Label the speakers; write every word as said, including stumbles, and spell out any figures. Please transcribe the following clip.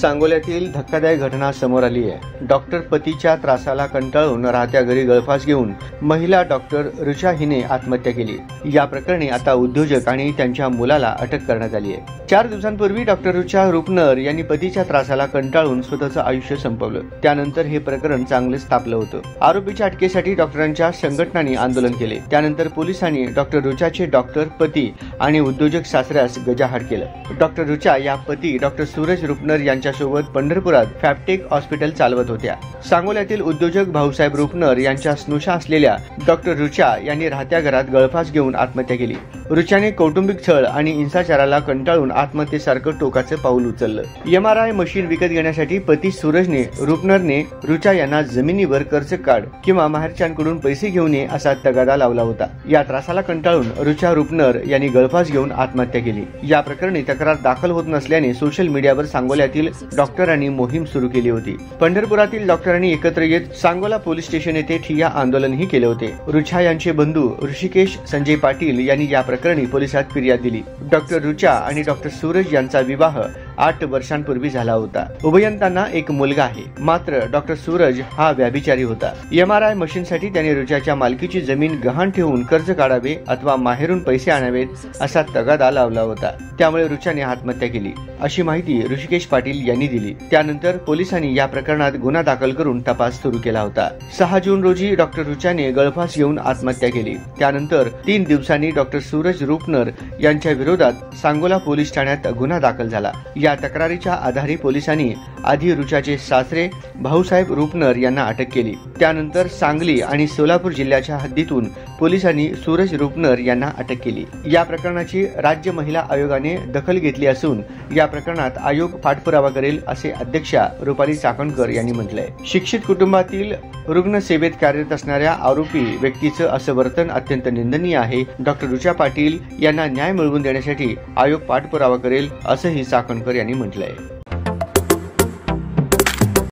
Speaker 1: सांगोल्यातील धक्कादायक घटना समोर आली आहे। डॉक्टर पतीच्या त्रासाला कंटाळून राहत्या घरी गळफास घेऊन महिला डॉक्टर ऋचा हिने आत्महत्या केली। या प्रकरणी आता उद्योजक आणि त्यांच्या मुलाला अटक करण्यात आली आहे। चार दिवसांपूर्वी डॉक्टर ऋचा रुपनर यांनी पतीच्या त्रासाला कंटाळून स्वतःचं आयुष्य संपवलं। त्यानंतर हे प्रकरण चांगलेच तापलं होतं। आरोपीच्या अटकेसाठी डॉक्टरांच्या संघटनांनी आंदोलन केले। त्यानंतर पोलिसांनी डॉक्टर ऋचाचे डॉक्टर पती आणि उद्योजक सासऱ्यास गजाआड केलं। डॉक्टर ऋचा या पती डॉक्टर सूरज रुपनर यांच्यासोबत पंढरपुरात फॅप्टेक हॉस्पिटल चालवत होत्या। सांगोल्यातील उद्योजक भाऊसाहेब रुपनर यांच्या स्नुषा असलेल्या डॉक्टर ऋचा यांनी राहत्या घरात गळफास घेऊन आत्महत्या केली। ऋचाने कौटुंबिक छळ आणि हिंसाचाराला कंटाळून आत्महत्येसारखं टोकाचं पाऊल उचललं। एम आर आय मशीन विकत घेण्यासाठी पती सूरजने रुपनरने ऋचा यांना जमिनीवर कर्ज काढ किंवा माहेरच्यांकडून पैसे घेऊन ये असा तगादा लावला होता। या त्रासाला कंटाळून ऋचा रुपनर यांनी गळफास घेऊन आत्महत्या केली। या प्रकरणी तक्रार दाखल होत नसल्याने सोशल मीडियावर सांगोल्यातील डॉक्टरांनी मोहीम सुरू केली होती। पंढरपुरातील डॉक्टरांनी एकत्र येत सांगोला पोलीस स्टेशन येथे ठिय्या आंदोलनही केले होते। ऋचा यांचे बंधू ऋषिकेश संजय पाटील यांनी या प्रकरणी पोलिसात फिर्याद दिली। डॉक्टर ऋचा आणि डॉक्टर सूरज यांचा विवाह आठ वर्षांपूर्वी झाला होता। उभयंतांना एक मुलगा आहे, मात्र डॉक्टर सूरज हा व्याभिचारी होता। एम आर आय मशीनसाठी त्याने ऋचाच्या मालकीची जमीन गहाण ठेवून कर्ज काढावे अथवा माहेरून पैसे आणावेत असा तगादा लावला होता। त्यामुळे ऋचाने आत्महत्या केली अशी माहिती ऋषिकेश पाटील यांनी दिली। त्यानंतर पोलिसांनी या प्रकरणात गुन्हा दाखल करून तपास सुरू केला होता। सहा जून रोजी डॉक्टर ऋचाने गळफास घेऊन आत्महत्या केली। त्यानंतर तीन दिवसांनी डॉक्टर सूरज रुपनर यांच्या विरोधात सांगोला पोलीस ठाण्यात गुन्हा दाखल झाला। या तक्रारीच्या आधारे पोलिसांनी आधी ऋचाचे सासरे भाऊसाहेब रुपनर यांना अटक केली। त्यानंतर सांगली आणि सोलापूर जिल्ह्याच्या हद्दीतून पोलिसांनी सूरज रुपनर यांना अटक केली। या प्रकरणाची राज्य महिला आयोगाने दखल घेतली असून या प्रकरणात आयोग पाठपुरावा करेल असे अध्यक्षा रुपाली चाकणकर यांनी म्हटलंय। शिक्षित कुटुंबातील रुग्ण सेवेत कार्यरत असणाऱ्या आरोपी व्यक्तीचं असं वर्तन अत्यंत निंदनीय आहे। डॉक्टर ऋचा पाटील यांना न्याय मिळवून देण्यासाठी आयोग पाठपुरावा करेल असंही चाकणकर यांनी म्हटलंय।